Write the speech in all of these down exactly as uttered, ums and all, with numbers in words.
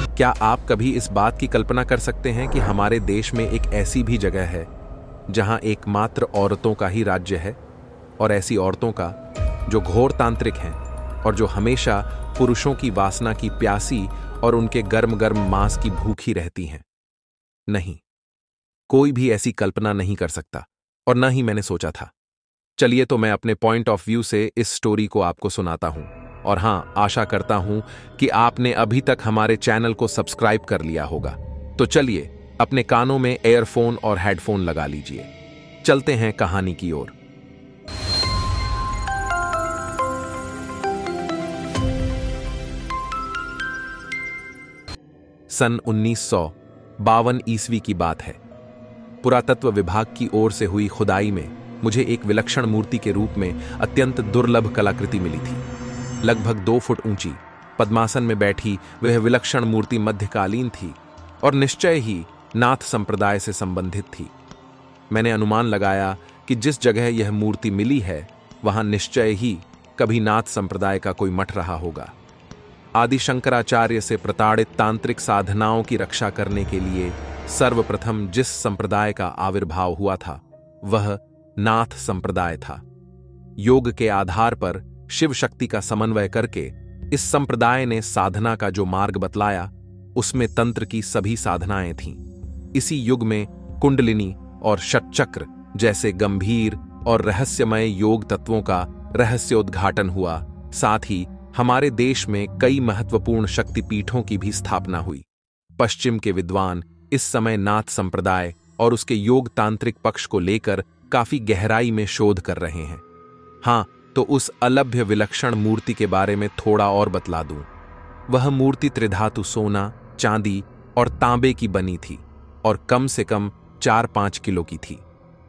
क्या आप कभी इस बात की कल्पना कर सकते हैं कि हमारे देश में एक ऐसी भी जगह है जहां एकमात्र औरतों का ही राज्य है, और ऐसी औरतों का जो घोर तांत्रिक हैं और जो हमेशा पुरुषों की वासना की प्यासी और उनके गर्म गर्म मांस की भूखी रहती हैं? नहीं, कोई भी ऐसी कल्पना नहीं कर सकता, और न ही मैंने सोचा था। चलिए तो मैं अपने पॉइंट ऑफ व्यू से इस स्टोरी को आपको सुनाता हूं, और हां, आशा करता हूं कि आपने अभी तक हमारे चैनल को सब्सक्राइब कर लिया होगा। तो चलिए अपने कानों में एयरफोन और हेडफोन लगा लीजिए। चलते हैं कहानी की ओर। सन उन्नीस सौ बावन ईस्वी की बात है। पुरातत्व विभाग की ओर से हुई खुदाई में मुझे एक विलक्षण मूर्ति के रूप में अत्यंत दुर्लभ कलाकृति मिली थी। लगभग दो फुट ऊंची, पद्मासन में बैठी वह विलक्षण मूर्ति मध्यकालीन थी और निश्चय ही नाथ संप्रदाय से संबंधित थी। मैंने अनुमान लगाया कि जिस जगह यह मूर्ति मिली है वहां निश्चय ही कभी नाथ संप्रदाय का कोई मठ रहा होगा। आदि शंकराचार्य से प्रताड़ित तांत्रिक साधनाओं की रक्षा करने के लिए सर्वप्रथम जिस संप्रदाय का आविर्भाव हुआ था वह नाथ संप्रदाय था। योग के आधार पर शिव शक्ति का समन्वय करके इस संप्रदाय ने साधना का जो मार्ग बतलाया उसमें तंत्र की सभी साधनाएं थीं। इसी युग में कुंडलिनी और षटचक्र जैसे गंभीर और रहस्यमय योग तत्वों का रहस्योद्घाटन हुआ। साथ ही हमारे देश में कई महत्वपूर्ण शक्तिपीठों की भी स्थापना हुई। पश्चिम के विद्वान इस समय नाथ संप्रदाय और उसके योग तांत्रिक पक्ष को लेकर काफी गहराई में शोध कर रहे हैं। हां, तो उस अलभ्य विलक्षण मूर्ति के बारे में थोड़ा और बतला दूं। वह मूर्ति त्रिधातु सोना, चांदी और तांबे की बनी थी और कम से कम चार पांच किलो की थी।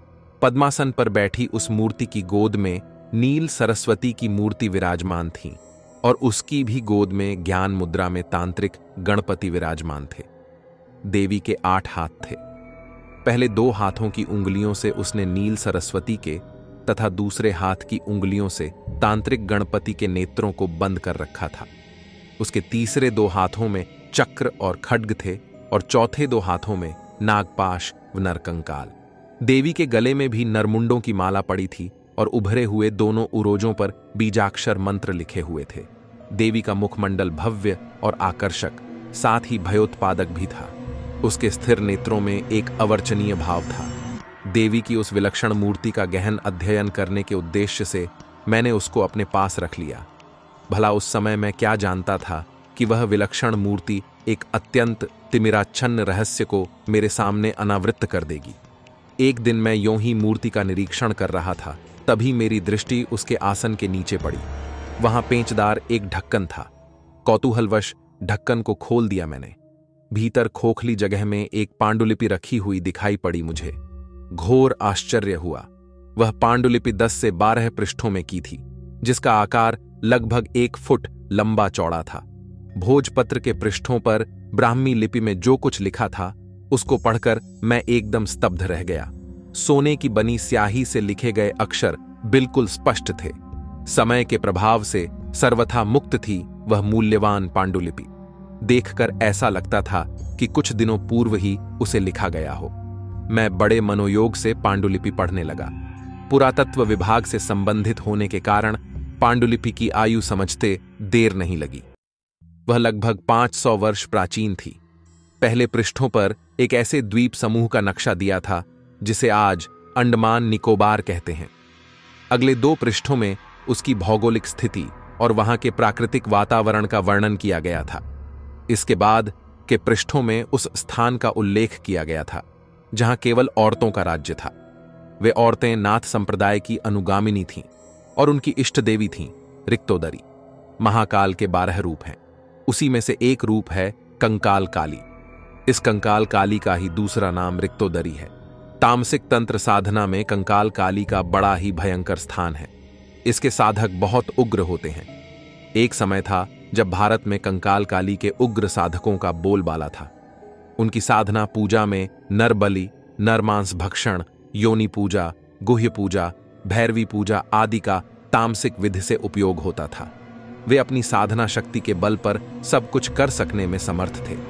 पद्मासन पर बैठी उस मूर्ति की गोद में नील सरस्वती की मूर्ति विराजमान थी और उसकी भी गोद में ज्ञान मुद्रा में तांत्रिक गणपति विराजमान थे। देवी के आठ हाथ थे। पहले दो हाथों की उंगलियों से उसने नील सरस्वती के तथा दूसरे हाथ की उंगलियों से तांत्रिक गणपति के नेत्रों को बंद कर रखा था। उसके तीसरे दो हाथों में चक्र और खड्ग थे और चौथे दो हाथों में नागपाश व नरकंकाल। देवी के गले में भी नरमुंडों की माला पड़ी थी और उभरे हुए दोनों उरोजों पर बीजाक्षर मंत्र लिखे हुए थे। देवी का मुखमंडल भव्य और आकर्षक, साथ ही भयोत्पादक भी था। उसके स्थिर नेत्रों में एक अवर्चनीय भाव था। देवी की उस विलक्षण मूर्ति का गहन अध्ययन करने के उद्देश्य से मैंने उसको अपने पास रख लिया। भला उस समय मैं क्या जानता था कि वह विलक्षण मूर्ति एक अत्यंत तिमिराच्छन्न रहस्य को मेरे सामने अनावृत कर देगी। एक दिन मैं यों ही मूर्ति का निरीक्षण कर रहा था, तभी मेरी दृष्टि उसके आसन के नीचे पड़ी। वहां पेंचदार एक ढक्कन था। कौतूहलवश ढक्कन को खोल दिया मैंने। भीतर खोखली जगह में एक पांडुलिपि रखी हुई दिखाई पड़ी मुझे। घोर आश्चर्य हुआ। वह पांडुलिपि दस से बारह पृष्ठों में की थी, जिसका आकार लगभग एक फुट लंबा चौड़ा था। भोजपत्र के पृष्ठों पर ब्राह्मी लिपि में जो कुछ लिखा था उसको पढ़कर मैं एकदम स्तब्ध रह गया। सोने की बनी स्याही से लिखे गए अक्षर बिल्कुल स्पष्ट थे। समय के प्रभाव से सर्वथा मुक्त थी वह मूल्यवान पांडुलिपि। देखकर ऐसा लगता था कि कुछ दिनों पूर्व ही उसे लिखा गया हो। मैं बड़े मनोयोग से पांडुलिपि पढ़ने लगा। पुरातत्व विभाग से संबंधित होने के कारण पांडुलिपि की आयु समझते देर नहीं लगी। वह लगभग पांच सौ वर्ष प्राचीन थी। पहले पृष्ठों पर एक ऐसे द्वीप समूह का नक्शा दिया था जिसे आज अंडमान निकोबार कहते हैं। अगले दो पृष्ठों में उसकी भौगोलिक स्थिति और वहां के प्राकृतिक वातावरण का वर्णन किया गया था। इसके बाद के पृष्ठों में उस स्थान का उल्लेख किया गया था जहां केवल औरतों का राज्य था। वे औरतें नाथ संप्रदाय की अनुगामिनी थीं और उनकी इष्ट देवी थीं रिक्तोदरी। महाकाल के बारह रूप हैं, उसी में से एक रूप है कंकाल काली। इस कंकाल काली का ही दूसरा नाम रिक्तोदरी है। तामसिक तंत्र साधना में कंकाल काली का बड़ा ही भयंकर स्थान है। इसके साधक बहुत उग्र होते हैं। एक समय था जब भारत में कंकाल काली के उग्र साधकों का बोलबाला था। उनकी साधना पूजा में नर बलि, नरमांस भक्षण, योनि पूजा, गुह्य पूजा, भैरवी पूजा आदि का तामसिक विधि से उपयोग होता था। वे अपनी साधना शक्ति के बल पर सब कुछ कर सकने में समर्थ थे।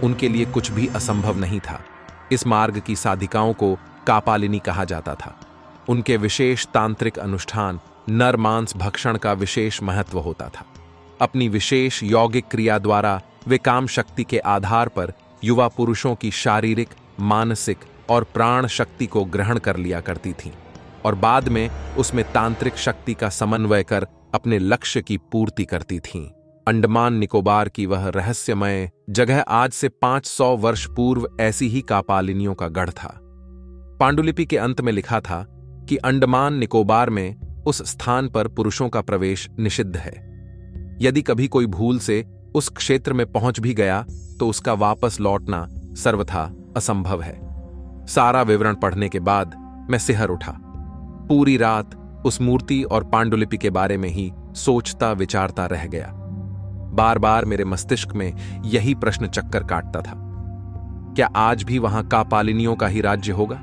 उनके लिए कुछ भी असंभव नहीं था। इस मार्ग की साधिकाओं को कापालिनी कहा जाता था। उनके विशेष तांत्रिक अनुष्ठान नर मांस भक्षण का विशेष महत्व होता था। अपनी विशेष यौगिक क्रिया द्वारा वे काम शक्ति के आधार पर युवा पुरुषों की शारीरिक, मानसिक और प्राण शक्ति को ग्रहण कर लिया करती थीं और बाद में उसमें तांत्रिक शक्ति का समन्वय कर अपने लक्ष्य की पूर्ति करती थीं। अंडमान निकोबार की वह रहस्यमय जगह आज से पांच सौ वर्ष पूर्व ऐसी ही कापालिनियों का गढ़ था। पांडुलिपि के अंत में लिखा था कि अंडमान निकोबार में उस स्थान पर पुरुषों का प्रवेश निषिद्ध है। यदि कभी कोई भूल से उस क्षेत्र में पहुंच भी गया तो उसका वापस लौटना सर्वथा असंभव है। सारा विवरण पढ़ने के बाद मैं सिहर उठा। पूरी रात उस मूर्ति और पांडुलिपि के बारे में ही सोचता विचारता रह गया। बार बार मेरे मस्तिष्क में यही प्रश्न चक्कर काटता था, क्या आज भी वहां कापालिनियों का ही राज्य होगा?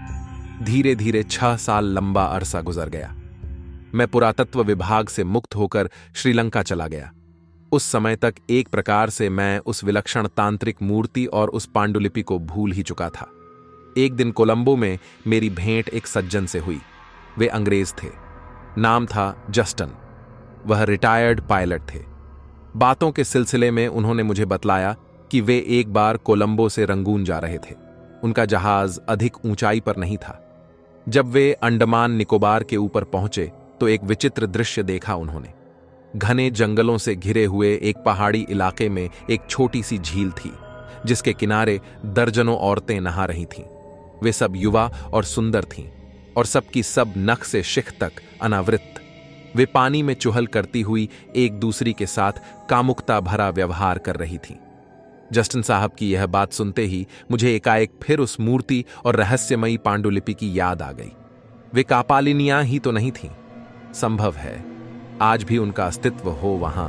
धीरे धीरे छह साल लंबा अरसा गुजर गया। मैं पुरातत्व विभाग से मुक्त होकर श्रीलंका चला गया। उस समय तक एक प्रकार से मैं उस विलक्षण तांत्रिक मूर्ति और उस पांडुलिपि को भूल ही चुका था। एक दिन कोलंबो में मेरी भेंट एक सज्जन से हुई। वे अंग्रेज थे। नाम था जस्टन। वह रिटायर्ड पायलट थे। बातों के सिलसिले में उन्होंने मुझे बतलाया कि वे एक बार कोलंबो से रंगून जा रहे थे। उनका जहाज अधिक ऊंचाई पर नहीं था। जब वे अंडमान निकोबार के ऊपर पहुंचे तो एक विचित्र दृश्य देखा उन्होंने। घने जंगलों से घिरे हुए एक पहाड़ी इलाके में एक छोटी सी झील थी, जिसके किनारे दर्जनों औरतें नहा रही थीं। वे सब युवा और सुंदर थीं और सबकी सब नख से शिख तक अनावृत। वे पानी में चुहल करती हुई एक दूसरी के साथ कामुकता भरा व्यवहार कर रही थीं। जस्टिन साहब की यह बात सुनते ही मुझे एकाएक फिर उस मूर्ति और रहस्यमयी पांडुलिपि की याद आ गई। वे कापालिनियां ही तो नहीं थीं। संभव है आज भी उनका अस्तित्व हो वहां।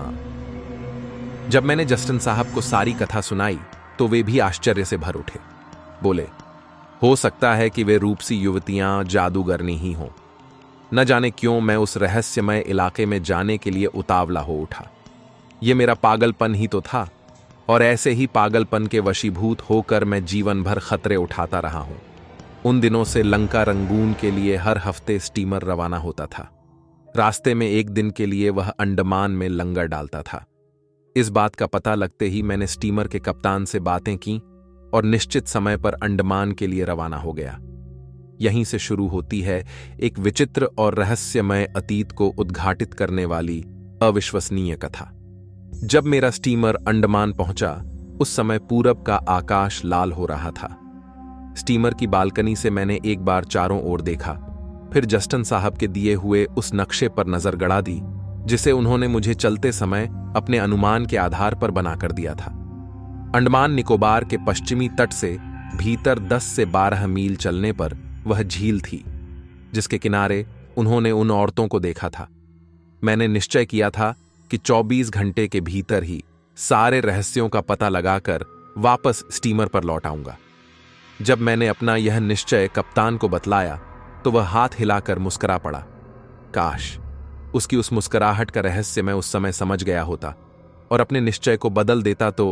जब मैंने जस्टिन साहब को सारी कथा सुनाई तो वे भी आश्चर्य से भर उठे। बोले, हो सकता है कि वे रूपसी युवतियां जादूगरनी ही हों। न जाने क्यों मैं उस रहस्यमय इलाके में जाने के लिए उतावला हो उठा। यह मेरा पागलपन ही तो था और ऐसे ही पागलपन के वशीभूत होकर मैं जीवन भर खतरे उठाता रहा हूं। उन दिनों से लंका रंगून के लिए हर हफ्ते स्टीमर रवाना होता था। रास्ते में एक दिन के लिए वह अंडमान में लंगर डालता था। इस बात का पता लगते ही मैंने स्टीमर के कप्तान से बातें की और निश्चित समय पर अंडमान के लिए रवाना हो गया। यहीं से शुरू होती है एक विचित्र और रहस्यमय अतीत को उद्घाटित करने वाली अविश्वसनीय कथा। जब मेरा स्टीमर अंडमान पहुंचा उस समय पूरब का आकाश लाल हो रहा था। स्टीमर की बालकनी से मैंने एक बार चारों ओर देखा, फिर जस्टिन साहब के दिए हुए उस नक्शे पर नजर गड़ा दी जिसे उन्होंने मुझे चलते समय अपने अनुमान के आधार पर बनाकर दिया था। अंडमान निकोबार के पश्चिमी तट से भीतर दस से बारह मील चलने पर वह झील थी जिसके किनारे उन्होंने उन औरतों को देखा था। मैंने निश्चय किया था कि चौबीस घंटे के भीतर ही सारे रहस्यों का पता लगाकर वापस स्टीमर पर लौट आऊंगा। जब मैंने अपना यह निश्चय कप्तान को बतलाया तो वह हाथ हिलाकर मुस्कुरा पड़ा। काश उसकी उस मुस्कुराहट का रहस्य मैं उस समय समझ गया होता और अपने निश्चय को बदल देता तो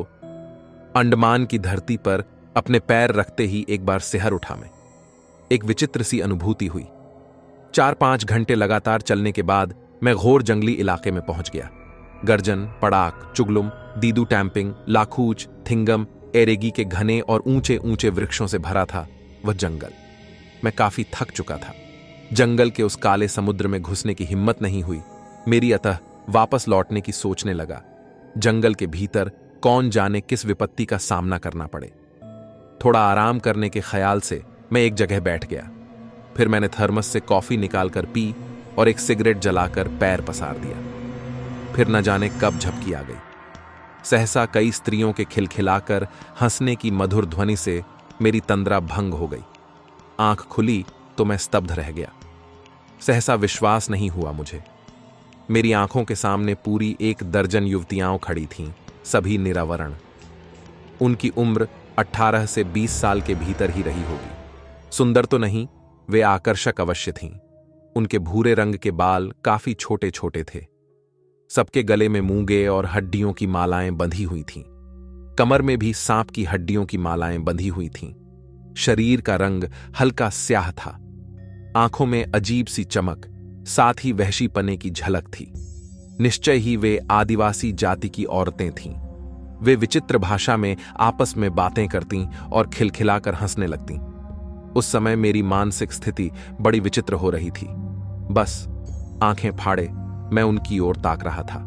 अंडमान की धरती पर अपने पैर रखते ही एक बार सिहर उठा मैं। एक विचित्र सी अनुभूति हुई। चार पांच घंटे लगातार चलने के बाद मैं घोर जंगली इलाके में पहुंच गया। गर्जन, पड़ाक, चुगलुम, दीदू टैंपिंग, लाखूच, थिंगम, एरेगी के घने और ऊंचे ऊंचे वृक्षों से भरा था वह जंगल। मैं काफी थक चुका था। जंगल के उस काले समुद्र में घुसने की हिम्मत नहीं हुई मेरी, अतः वापस लौटने की सोचने लगा। जंगल के भीतर कौन जाने किस विपत्ति का सामना करना पड़े। थोड़ा आराम करने के ख्याल से मैं एक जगह बैठ गया। फिर मैंने थर्मस से कॉफी निकालकर पी और एक सिगरेट जलाकर पैर पसार दिया। फिर न जाने कब झपकी आ गई। सहसा कई स्त्रियों के खिलखिलाकर हंसने की मधुर ध्वनि से मेरी तंद्रा भंग हो गई। आंख खुली तो मैं स्तब्ध रह गया। सहसा विश्वास नहीं हुआ मुझे। मेरी आंखों के सामने पूरी एक दर्जन युवतियां खड़ी थीं, सभी निरावरण। उनकी उम्र अठारह से बीस साल के भीतर ही रही होगी। सुंदर तो नहीं, वे आकर्षक अवश्य थीं। उनके भूरे रंग के बाल काफी छोटे छोटे थे। सबके गले में मूंगे और हड्डियों की मालाएं बंधी हुई थीं। कमर में भी सांप की हड्डियों की मालाएं बंधी हुई थीं। शरीर का रंग हल्का स्याह था। आंखों में अजीब सी चमक, साथ ही वहशीपने की झलक थी। निश्चय ही वे आदिवासी जाति की औरतें थीं। वे विचित्र भाषा में आपस में बातें करतीं और खिलखिलाकर हंसने लगतीं। उस समय मेरी मानसिक स्थिति बड़ी विचित्र हो रही थी। बस आंखें फाड़े मैं उनकी ओर ताक रहा था।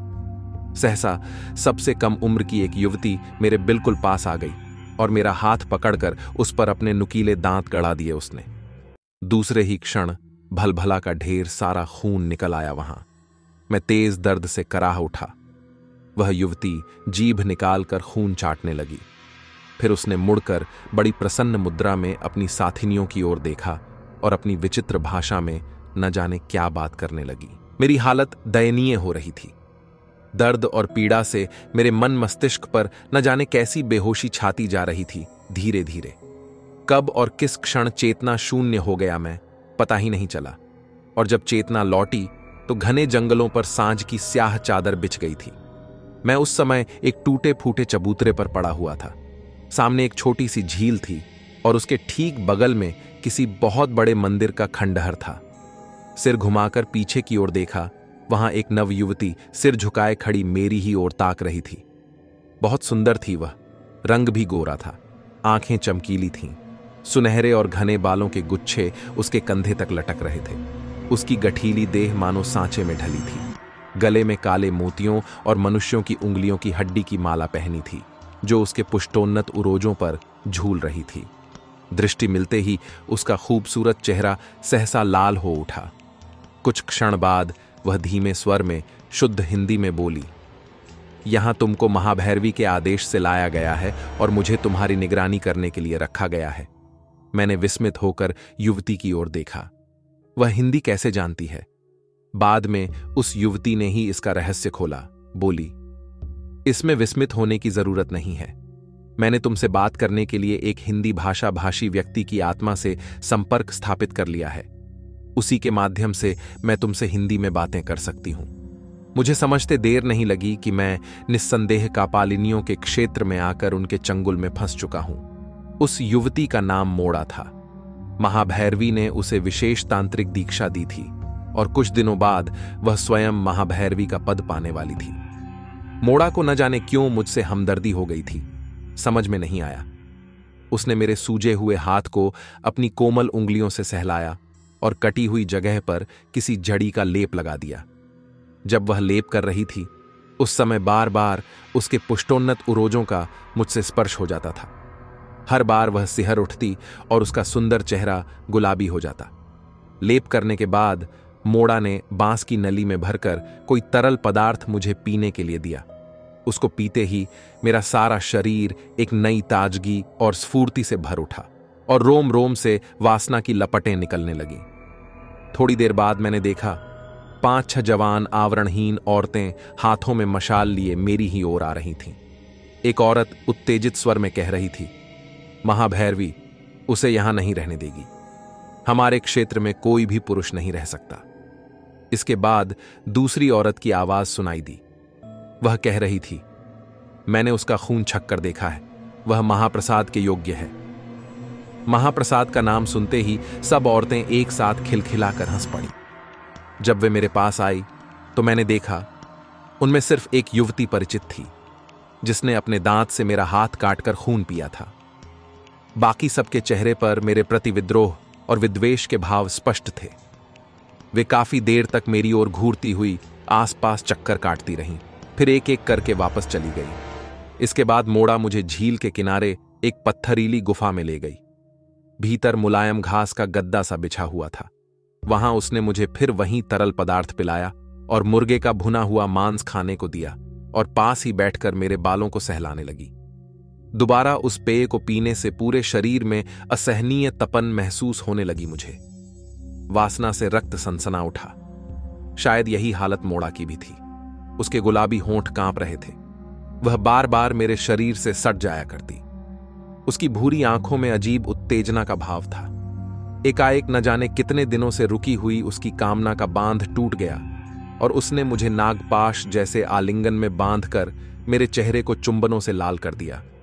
सहसा सबसे कम उम्र की एक युवती मेरे बिल्कुल पास आ गई और मेरा हाथ पकड़कर उस पर अपने नुकीले दांत गड़ा दिए उसने। दूसरे ही क्षण भलभला का ढेर सारा खून निकल आया वहां। मैं तेज दर्द से कराह उठा। वह युवती जीभ निकालकर खून चाटने लगी। फिर उसने मुड़कर बड़ी प्रसन्न मुद्रा में अपनी साथिनियों की ओर देखा और अपनी विचित्र भाषा में न जाने क्या बात करने लगी। मेरी हालत दयनीय हो रही थी। दर्द और पीड़ा से मेरे मन मस्तिष्क पर न जाने कैसी बेहोशी छाती जा रही थी। धीरे धीरे कब और किस क्षण चेतना शून्य हो गया मैं, पता ही नहीं चला। और जब चेतना लौटी तो घने जंगलों पर सांझ की स्याह चादर बिछ गई थी। मैं उस समय एक टूटे फूटे चबूतरे पर पड़ा हुआ था। सामने एक छोटी सी झील थी और उसके ठीक बगल में किसी बहुत बड़े मंदिर का खंडहर था। सिर घुमाकर पीछे की ओर देखा, वहां एक नव युवती सिर झुकाए खड़ी मेरी ही ओर ताक रही थी। बहुत सुंदर थी वह, रंग भी गोरा था, आंखें चमकीली थीं। सुनहरे और घने बालों के गुच्छे उसके कंधे तक लटक रहे थे। उसकी गठीली देह मानो सांचे में ढली थी। गले में काले मोतियों और मनुष्यों की उंगलियों की हड्डी की माला पहनी थी, जो उसके पुष्टोन्नत उरोजों पर झूल रही थी। दृष्टि मिलते ही उसका खूबसूरत चेहरा सहसा लाल हो उठा। कुछ क्षण बाद वह धीमे स्वर में शुद्ध हिंदी में बोली, यहां तुमको महाभैरवी के आदेश से लाया गया है और मुझे तुम्हारी निगरानी करने के लिए रखा गया है। मैंने विस्मित होकर युवती की ओर देखा। वह हिंदी कैसे जानती है? बाद में उस युवती ने ही इसका रहस्य खोला। बोली, इसमें विस्मित होने की जरूरत नहीं है। मैंने तुमसे बात करने के लिए एक हिंदी भाषा भाषी व्यक्ति की आत्मा से संपर्क स्थापित कर लिया है। उसी के माध्यम से मैं तुमसे हिंदी में बातें कर सकती हूं। मुझे समझते देर नहीं लगी कि मैं निस्संदेह कापालिनियों के क्षेत्र में आकर उनके चंगुल में फंस चुका हूं। उस युवती का नाम मोड़ा था। महाभैरवी ने उसे विशेष तांत्रिक दीक्षा दी थी और कुछ दिनों बाद वह स्वयं महाभैरवी का पद पाने वाली थी। मोड़ा को न जाने क्यों मुझसे हमदर्दी हो गई थी, समझ में नहीं आया। उसने मेरे सूजे हुए हाथ को अपनी कोमल उंगलियों से सहलाया और कटी हुई जगह पर किसी जड़ी का लेप लगा दिया। जब वह लेप कर रही थी, उस समय बार बार उसके पुष्टोन्नत उरोजों का मुझसे स्पर्श हो जाता था। हर बार वह सिहर उठती और उसका सुंदर चेहरा गुलाबी हो जाता। लेप करने के बाद मोड़ा ने बांस की नली में भरकर कोई तरल पदार्थ मुझे पीने के लिए दिया। उसको पीते ही मेरा सारा शरीर एक नई ताजगी और स्फूर्ति से भर उठा और रोम रोम से वासना की लपटें निकलने लगीं। थोड़ी देर बाद मैंने देखा, पांच छह जवान आवरणहीन औरतें हाथों में मशाल लिए मेरी ही ओर आ रही थीं। एक औरत उत्तेजित स्वर में कह रही थी, महाभैरवी उसे यहां नहीं रहने देगी। हमारे क्षेत्र में कोई भी पुरुष नहीं रह सकता। इसके बाद दूसरी औरत की आवाज सुनाई दी। वह कह रही थी, मैंने उसका खून छक कर देखा है, वह महाप्रसाद के योग्य है। महाप्रसाद का नाम सुनते ही सब औरतें एक साथ खिलखिलाकर हंस पड़ी। जब वे मेरे पास आई तो मैंने देखा, उनमें सिर्फ एक युवती परिचित थी, जिसने अपने दांत से मेरा हाथ काटकर खून पिया था। बाकी सबके चेहरे पर मेरे प्रति विद्रोह और विद्वेष के भाव स्पष्ट थे। वे काफी देर तक मेरी ओर घूरती हुई आसपास चक्कर काटती रहीं, फिर एक एक करके वापस चली गई। इसके बाद मोड़ा मुझे झील के किनारे एक पत्थरीली गुफा में ले गई। भीतर मुलायम घास का गद्दा सा बिछा हुआ था। वहां उसने मुझे फिर वहीं तरल पदार्थ पिलाया और मुर्गे का भुना हुआ मांस खाने को दिया और पास ही बैठकर मेरे बालों को सहलाने लगी। दोबारा उस पेय को पीने से पूरे शरीर में असहनीय तपन महसूस होने लगी मुझे। वासना से रक्त सनसना उठा। शायद यही हालत मोड़ा की भी थी। उसके गुलाबी होंठ कांप रहे थे। वह बार बार मेरे शरीर से सट जाया करती। उसकी भूरी आंखों में अजीब उत्तेजना का भाव था। एकाएक न जाने कितने दिनों से रुकी हुई उसकी कामना का बांध टूट गया और उसने मुझे नागपाश जैसे आलिंगन में बांधकर मेरे चेहरे को चुंबनों से लाल कर दिया।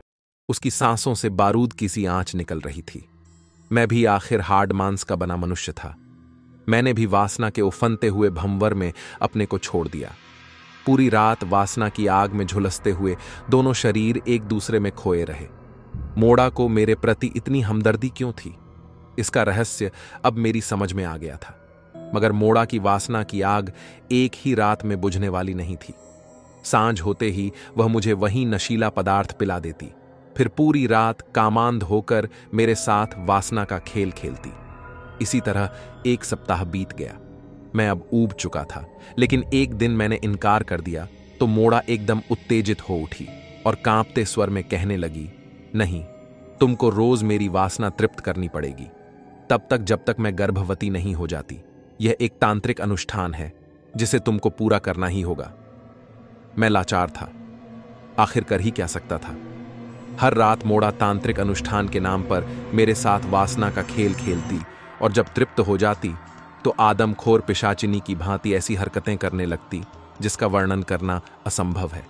उसकी सांसों से बारूद की सी आंच निकल रही थी। मैं भी आखिर हार्ड मांस का बना मनुष्य था। मैंने भी वासना के उफनते हुए भंवर में अपने को छोड़ दिया। पूरी रात वासना की आग में झुलसते हुए दोनों शरीर एक दूसरे में खोए रहे। मोड़ा को मेरे प्रति इतनी हमदर्दी क्यों थी, इसका रहस्य अब मेरी समझ में आ गया था। मगर मोड़ा की वासना की आग एक ही रात में बुझने वाली नहीं थी। सांझ होते ही वह मुझे वही नशीला पदार्थ पिला देती, फिर पूरी रात कामांध होकर मेरे साथ वासना का खेल खेलती। इसी तरह एक सप्ताह बीत गया। मैं अब ऊब चुका था, लेकिन एक दिन मैंने इनकार कर दिया तो मोड़ा एकदम उत्तेजित हो उठी और कांपते स्वर में कहने लगी, नहीं, तुमको रोज मेरी वासना तृप्त करनी पड़ेगी, तब तक जब तक मैं गर्भवती नहीं हो जाती। यह एक तांत्रिक अनुष्ठान है जिसे तुमको पूरा करना ही होगा। मैं लाचार था, आखिर कर ही क्या सकता था। हर रात मोड़ा तांत्रिक अनुष्ठान के नाम पर मेरे साथ वासना का खेल खेलती और जब तृप्त हो जाती तो आदमखोर पिशाचिनी की भांति ऐसी हरकतें करने लगती जिसका वर्णन करना असंभव है।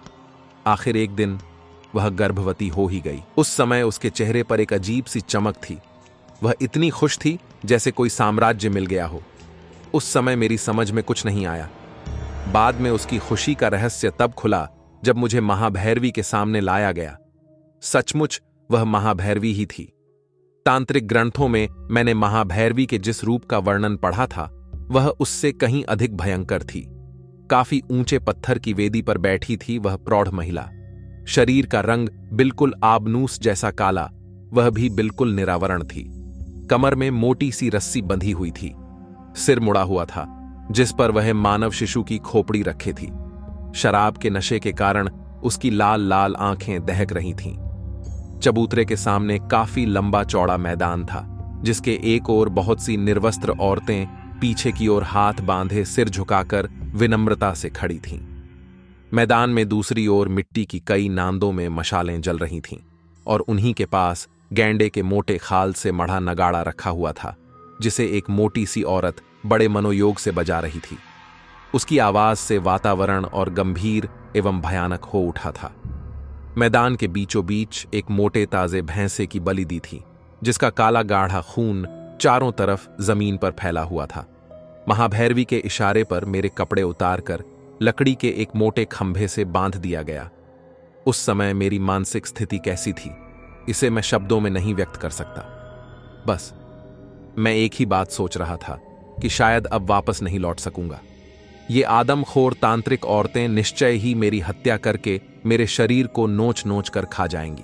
आखिर एक दिन वह गर्भवती हो ही गई। उस समय उसके चेहरे पर एक अजीब सी चमक थी। वह इतनी खुश थी जैसे कोई साम्राज्य मिल गया हो। उस समय मेरी समझ में कुछ नहीं आया। बाद में उसकी खुशी का रहस्य तब खुला जब मुझे महाभैरवी के सामने लाया गया। सचमुच वह महाभैरवी ही थी। तांत्रिक ग्रंथों में मैंने महाभैरवी के जिस रूप का वर्णन पढ़ा था वह उससे कहीं अधिक भयंकर थी। काफी ऊंचे पत्थर की वेदी पर बैठी थी वह प्रौढ़ महिला। शरीर का रंग बिल्कुल आबनूस जैसा काला, वह भी बिल्कुल निरावरण थी। कमर में मोटी सी रस्सी बंधी हुई थी। सिर मुड़ा हुआ था जिस पर वह मानव शिशु की खोपड़ी रखे थी। शराब के नशे के कारण उसकी लाल लाल आंखें दहक रही थीं। चबूतरे के सामने काफी लंबा चौड़ा मैदान था जिसके एक ओर बहुत सी निर्वस्त्र औरतें पीछे की ओर हाथ बांधे सिर झुकाकर विनम्रता से खड़ी थीं। मैदान में दूसरी ओर मिट्टी की कई नांदों में मशालें जल रही थीं और उन्हीं के पास गैंडे के मोटे खाल से मढ़ा नगाड़ा रखा हुआ था जिसे एक मोटी सी औरत बड़े मनोयोग से बजा रही थी। उसकी आवाज से वातावरण और गंभीर एवं भयानक हो उठा था। मैदान के बीचों बीच एक मोटे ताजे भैंसे की बलि दी थी जिसका काला गाढ़ा खून चारों तरफ जमीन पर फैला हुआ था। महाभैरवी के इशारे पर मेरे कपड़े उतारकर लकड़ी के एक मोटे खंभे से बांध दिया गया। उस समय मेरी मानसिक स्थिति कैसी थी इसे मैं शब्दों में नहीं व्यक्त कर सकता। बस मैं एक ही बात सोच रहा था कि शायद अब वापस नहीं लौट सकूंगा। ये आदमखोर तांत्रिक औरतें निश्चय ही मेरी हत्या करके मेरे शरीर को नोच नोच कर खा जाएंगी।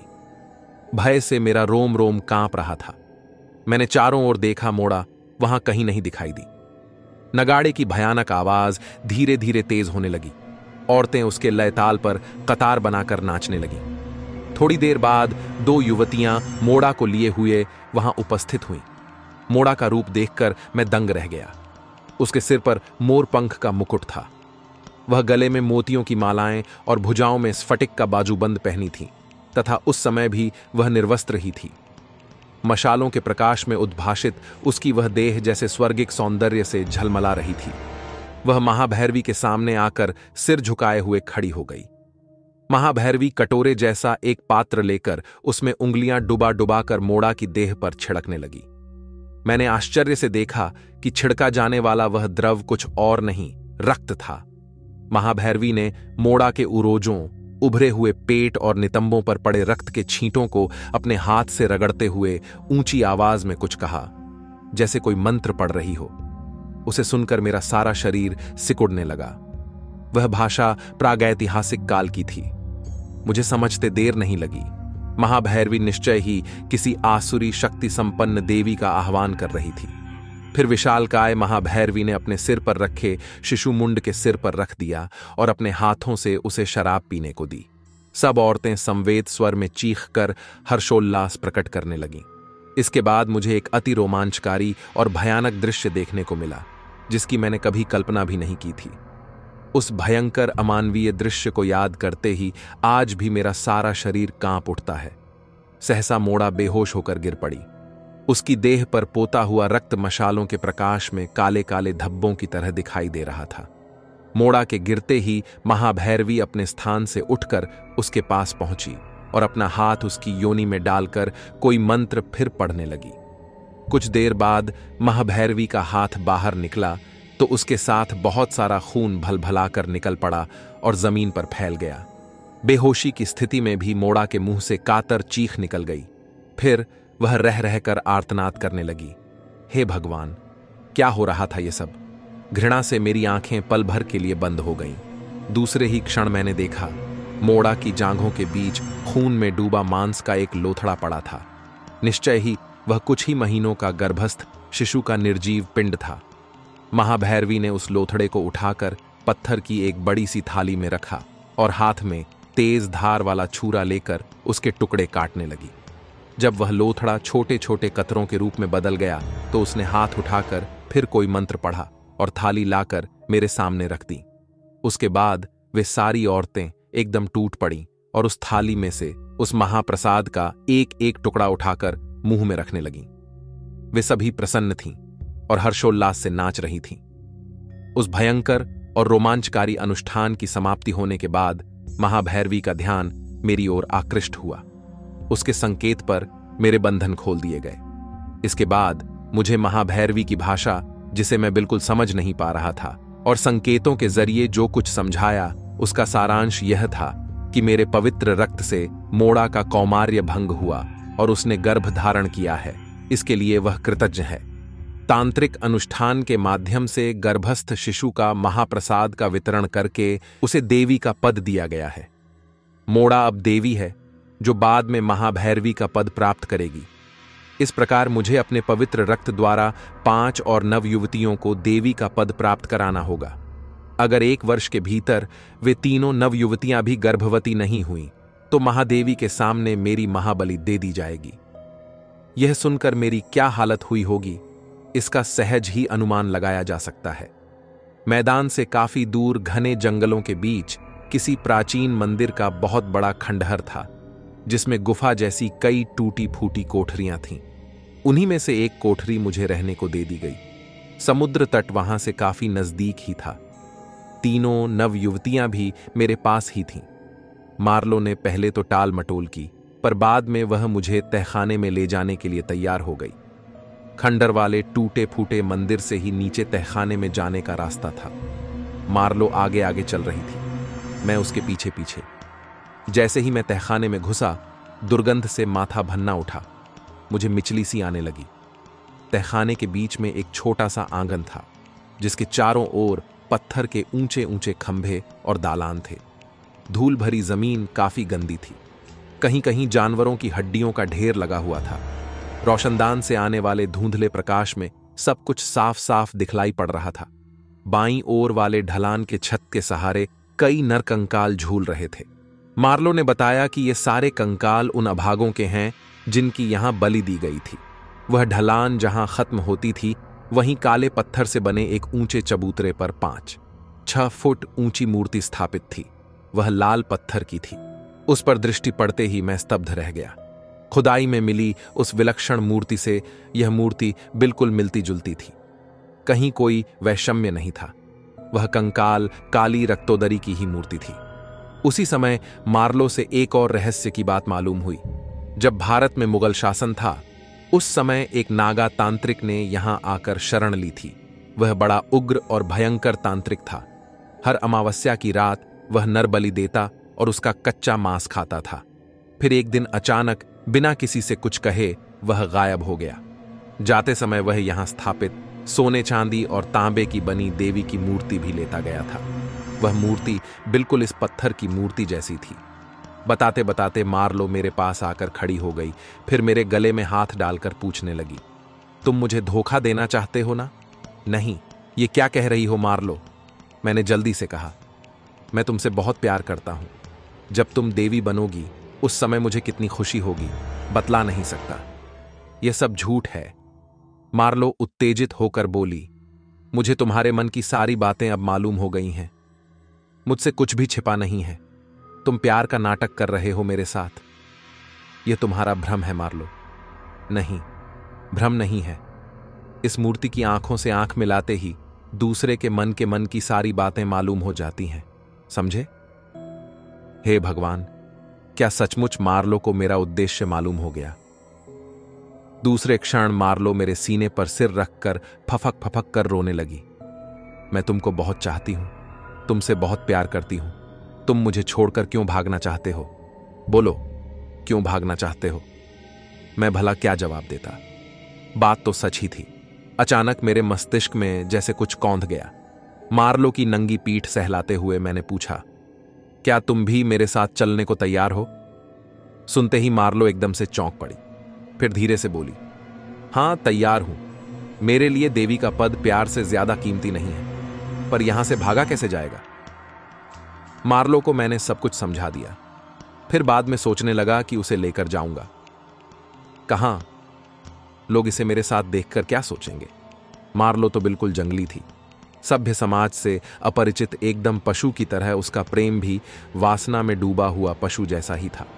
भय से मेरा रोम रोम कांप रहा था। मैंने चारों ओर देखा, मोड़ा वहां कहीं नहीं दिखाई दी। नगाड़े की भयानक आवाज धीरे धीरे तेज होने लगी। औरतें उसके लयताल पर कतार बनाकर नाचने लगी। थोड़ी देर बाद दो युवतियां मोड़ा को लिए हुए वहां उपस्थित हुईं। मोड़ा का रूप देखकर मैं दंग रह गया। उसके सिर पर मोर पंख का मुकुट था। वह गले में मोतियों की मालाएं और भुजाओं में स्फटिक का बाजूबंद पहनी थी तथा उस समय भी वह निर्वस्त्र ही थी। मशालों के प्रकाश में उद्भाषित उसकी वह देह जैसे स्वर्गिक सौंदर्य से झलमला रही थी। वह महाभैरवी के सामने आकर सिर झुकाए हुए खड़ी हो गई। महाभैरवी कटोरे जैसा एक पात्र लेकर उसमें उंगलियां डुबा डुबा कर मोड़ा की देह पर छिड़कने लगी। मैंने आश्चर्य से देखा कि छिड़का जाने वाला वह द्रव कुछ और नहीं, रक्त था। महाभैरवी ने मोड़ा के उरोजों, उभरे हुए पेट और नितंबों पर पड़े रक्त के छींटों को अपने हाथ से रगड़ते हुए ऊंची आवाज में कुछ कहा, जैसे कोई मंत्र पढ़ रही हो। उसे सुनकर मेरा सारा शरीर सिकुड़ने लगा। वह भाषा प्रागैतिहासिक काल की थी। मुझे समझते देर नहीं लगी। महाभैरवी निश्चय ही किसी आसुरी शक्ति संपन्न देवी का आह्वान कर रही थी। फिर विशालकाय महाभैरवी ने अपने सिर पर रखे शिशु मुंड के सिर पर रख दिया और अपने हाथों से उसे शराब पीने को दी। सब औरतें संवेद स्वर में चीख कर हर्षोल्लास प्रकट करने लगीं। इसके बाद मुझे एक अति रोमांचकारी और भयानक दृश्य देखने को मिला जिसकी मैंने कभी कल्पना भी नहीं की थी। उस भयंकर अमानवीय दृश्य को याद करते ही आज भी मेरा सारा शरीर कांप उठता है। सहसा मोड़ा बेहोश होकर गिर पड़ी। उसकी देह पर पोता हुआ रक्त मशालों के प्रकाश में काले काले धब्बों की तरह दिखाई दे रहा था। मोड़ा के गिरते ही महाभैरवी अपने स्थान से उठकर उसके पास पहुंची और अपना हाथ उसकी योनि में डालकर कोई मंत्र फिर पढ़ने लगी। कुछ देर बाद महाभैरवी का हाथ बाहर निकला तो उसके साथ बहुत सारा खून भलभला कर निकल पड़ा और जमीन पर फैल गया। बेहोशी की स्थिति में भी मोड़ा के मुंह से कातर चीख निकल गई। फिर वह रह रहकर आर्तनाद करने लगी। हे भगवान, क्या हो रहा था ये सब? घृणा से मेरी आंखें पल भर के लिए बंद हो गईं। दूसरे ही क्षण मैंने देखा, मोड़ा की जांघों के बीच खून में डूबा मांस का एक लोथड़ा पड़ा था। निश्चय ही वह कुछ ही महीनों का गर्भस्थ शिशु का निर्जीव पिंड था। महाभैरवी ने उस लोथड़े को उठाकर पत्थर की एक बड़ी सी थाली में रखा और हाथ में तेज धार वाला छुरा लेकर उसके टुकड़े काटने लगी। जब वह लोथड़ा छोटे छोटे कतरों के रूप में बदल गया तो उसने हाथ उठाकर फिर कोई मंत्र पढ़ा और थाली लाकर मेरे सामने रख दी। उसके बाद वे सारी औरतें एकदम टूट पड़ीं और उस थाली में से उस महाप्रसाद का एक एक टुकड़ा उठाकर मुंह में रखने लगीं। वे सभी प्रसन्न थीं और हर्षोल्लास से नाच रही थीं। उस भयंकर और रोमांचकारी अनुष्ठान की समाप्ति होने के बाद महाभैरवी का ध्यान मेरी ओर आकृष्ट हुआ। उसके संकेत पर मेरे बंधन खोल दिए गए। इसके बाद मुझे महाभैरवी की भाषा, जिसे मैं बिल्कुल समझ नहीं पा रहा था, और संकेतों के जरिए जो कुछ समझाया उसका सारांश यह था कि मेरे पवित्र रक्त से मोड़ा का कौमार्य भंग हुआ और उसने गर्भ धारण किया है। इसके लिए वह कृतज्ञ है। तांत्रिक अनुष्ठान के माध्यम से गर्भस्थ शिशु का महाप्रसाद का वितरण करके उसे देवी का पद दिया गया है। मोड़ा अब देवी है जो बाद में महाभैरवी का पद प्राप्त करेगी। इस प्रकार मुझे अपने पवित्र रक्त द्वारा पांच और नव युवतियों को देवी का पद प्राप्त कराना होगा। अगर एक वर्ष के भीतर वे तीनों नव युवतियां भी गर्भवती नहीं हुईं, तो महादेवी के सामने मेरी महाबलि दे दी जाएगी। यह सुनकर मेरी क्या हालत हुई होगी, इसका सहज ही अनुमान लगाया जा सकता है। मैदान से काफी दूर घने जंगलों के बीच किसी प्राचीन मंदिर का बहुत बड़ा खंडहर था, जिसमें गुफा जैसी कई टूटी फूटी कोठरियां थीं। उन्हीं में से एक कोठरी मुझे रहने को दे दी गई। समुद्र तट वहां से काफी नजदीक ही था। तीनों नव युवतियां भी मेरे पास ही थीं। मार्लो ने पहले तो टाल मटोल की, पर बाद में वह मुझे तहखाने में ले जाने के लिए तैयार हो गई। खंडर वाले टूटे फूटे मंदिर से ही नीचे तहखाने में जाने का रास्ता था। मार्लो आगे आगे चल रही थी, मैं उसके पीछे पीछे। जैसे ही मैं तहखाने में घुसा, दुर्गंध से माथा भन्ना उठा। मुझे मिचली सी आने लगी। तहखाने के बीच में एक छोटा सा आंगन था, जिसके चारों ओर पत्थर के ऊंचे ऊंचे खंभे और दालान थे। धूल भरी जमीन काफी गंदी थी। कहीं कहीं जानवरों की हड्डियों का ढेर लगा हुआ था। रोशनदान से आने वाले धुंधले प्रकाश में सब कुछ साफ साफ दिखलाई पड़ रहा था। बाईं ओर वाले ढलान के छत के सहारे कई नर कंकाल झूल रहे थे। मार्लो ने बताया कि ये सारे कंकाल उन अभागों के हैं जिनकी यहां बलि दी गई थी। वह ढलान जहां खत्म होती थी, वहीं काले पत्थर से बने एक ऊंचे चबूतरे पर पांच छह फुट ऊंची मूर्ति स्थापित थी। वह लाल पत्थर की थी। उस पर दृष्टि पड़ते ही मैं स्तब्ध रह गया। खुदाई में मिली उस विलक्षण मूर्ति से यह मूर्ति बिल्कुल मिलती जुलती थी। कहीं कोई वैषम्य नहीं था। वह कंकाल काली रक्तोदरी की ही मूर्ति थी। उसी समय मार्लो से एक और रहस्य की बात मालूम हुई। जब भारत में मुगल शासन था, उस समय एक नागा तांत्रिक ने यहां आकर शरण ली थी। वह बड़ा उग्र और भयंकर तांत्रिक था। हर अमावस्या की रात वह नर बलि देता और उसका कच्चा मांस खाता था। फिर एक दिन अचानक बिना किसी से कुछ कहे वह गायब हो गया। जाते समय वह यहां स्थापित सोने चांदी और तांबे की बनी देवी की मूर्ति भी लेता गया था। वह मूर्ति बिल्कुल इस पत्थर की मूर्ति जैसी थी। बताते बताते मार्लो मेरे पास आकर खड़ी हो गई। फिर मेरे गले में हाथ डालकर पूछने लगी, तुम मुझे धोखा देना चाहते हो ना? नहीं, ये क्या कह रही हो मार्लो? मैंने जल्दी से कहा, मैं तुमसे बहुत प्यार करता हूं। जब तुम देवी बनोगी उस समय मुझे कितनी खुशी होगी, बतला नहीं सकता। यह सब झूठ है। मार्लो उत्तेजित होकर बोली, मुझे तुम्हारे मन की सारी बातें अब मालूम हो गई हैं। मुझसे कुछ भी छिपा नहीं है। तुम प्यार का नाटक कर रहे हो मेरे साथ। यह तुम्हारा भ्रम है मार्लो। नहीं, भ्रम नहीं है। इस मूर्ति की आंखों से आंख मिलाते ही दूसरे के मन के मन की सारी बातें मालूम हो जाती हैं, समझे? हे भगवान, क्या सचमुच मार्लो को मेरा उद्देश्य मालूम हो गया? दूसरे क्षण मार्लो मेरे सीने पर सिर रखकर फफक फफक कर रोने लगी। मैं तुमको बहुत चाहती हूं, तुमसे बहुत प्यार करती हूं। तुम मुझे छोड़कर क्यों भागना चाहते हो? बोलो, क्यों भागना चाहते हो? मैं भला क्या जवाब देता? बात तो सच ही थी। अचानक मेरे मस्तिष्क में जैसे कुछ कौंध गया। मार्लो की नंगी पीठ सहलाते हुए मैंने पूछा, क्या तुम भी मेरे साथ चलने को तैयार हो? सुनते ही मार्लो एकदम से चौंक पड़ी, फिर धीरे से बोली, हां, तैयार हूं। मेरे लिए देवी का पद प्यार से ज्यादा कीमती नहीं है। पर यहां से भागा कैसे जाएगा? मार्लो को मैंने सब कुछ समझा दिया। फिर बाद में सोचने लगा कि उसे लेकर जाऊंगा। कहां? लोग इसे मेरे साथ देखकर क्या सोचेंगे? मार्लो तो बिल्कुल जंगली थी। सभ्य समाज से अपरिचित एकदम पशु की तरह उसका प्रेम भी वासना में डूबा हुआ पशु जैसा ही था।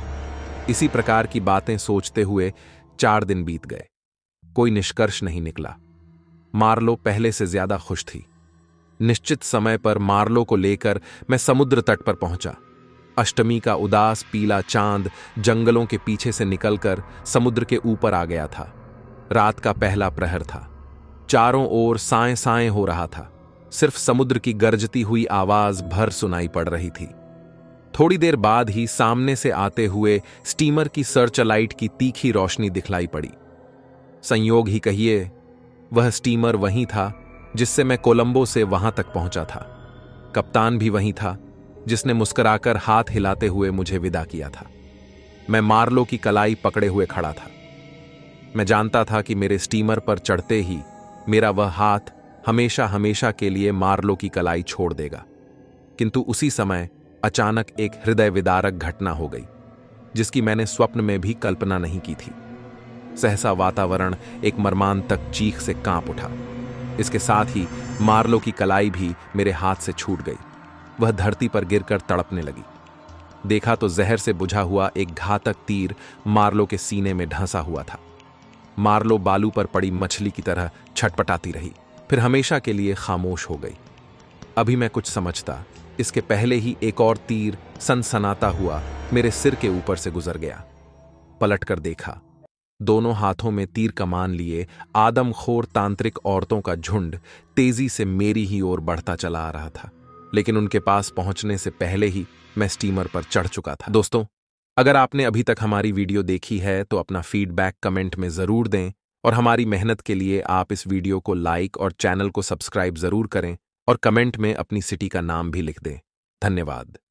इसी प्रकार की बातें सोचते हुए चार दिन बीत गए। कोई निष्कर्ष नहीं निकला। मार्लो पहले से ज्यादा खुश थी। निश्चित समय पर मार्लो को लेकर मैं समुद्र तट पर पहुंचा। अष्टमी का उदास पीला चांद जंगलों के पीछे से निकलकर समुद्र के ऊपर आ गया था। रात का पहला प्रहर था। चारों ओर साएं साएं हो रहा था। सिर्फ समुद्र की गरजती हुई आवाज भर सुनाई पड़ रही थी। थोड़ी देर बाद ही सामने से आते हुए स्टीमर की सर्चलाइट की तीखी रोशनी दिखलाई पड़ी। संयोग ही कहिए, वह स्टीमर वहीं था जिससे मैं कोलंबो से वहां तक पहुंचा था। कप्तान भी वहीं था, जिसने मुस्कुराकर हाथ हिलाते हुए मुझे विदा किया था। मैं मार्लो की कलाई पकड़े हुए खड़ा था। मैं जानता था कि मेरे स्टीमर पर चढ़ते ही मेरा वह हाथ हमेशा हमेशा के लिए मार्लो की कलाई छोड़ देगा। किंतु उसी समय अचानक एक हृदय विदारक घटना हो गई, जिसकी मैंने स्वप्न में भी कल्पना नहीं की थी। सहसा वातावरण एक मर्मांतक चीख से कांप उठा। इसके साथ ही मार्लो की कलाई भी मेरे हाथ से छूट गई। वह धरती पर गिरकर तड़पने लगी। देखा तो जहर से बुझा हुआ एक घातक तीर मार्लो के सीने में ढंसा हुआ था। मार्लो बालू पर पड़ी मछली की तरह छटपटाती रही, फिर हमेशा के लिए खामोश हो गई। अभी मैं कुछ समझता, इसके पहले ही एक और तीर सनसनाता हुआ मेरे सिर के ऊपर से गुजर गया। पलटकर देखा, दोनों हाथों में तीर कमान लिए आदमखोर तांत्रिक औरतों का झुंड तेजी से मेरी ही ओर बढ़ता चला आ रहा था। लेकिन उनके पास पहुंचने से पहले ही मैं स्टीमर पर चढ़ चुका था। दोस्तों, अगर आपने अभी तक हमारी वीडियो देखी है तो अपना फीडबैक कमेंट में जरूर दें, और हमारी मेहनत के लिए आप इस वीडियो को लाइक और चैनल को सब्सक्राइब जरूर करें, और कमेंट में अपनी सिटी का नाम भी लिख दें। धन्यवाद।